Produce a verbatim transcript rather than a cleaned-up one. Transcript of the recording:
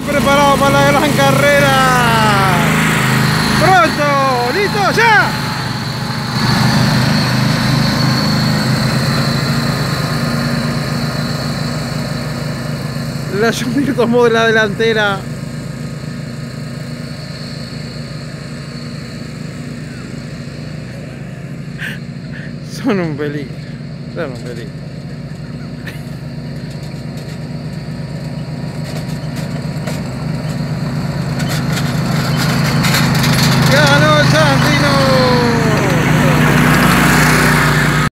Preparado para la gran carrera. Pronto, listo, ya. La Junior tomó de la delantera. Son un peligro. Son un peligro.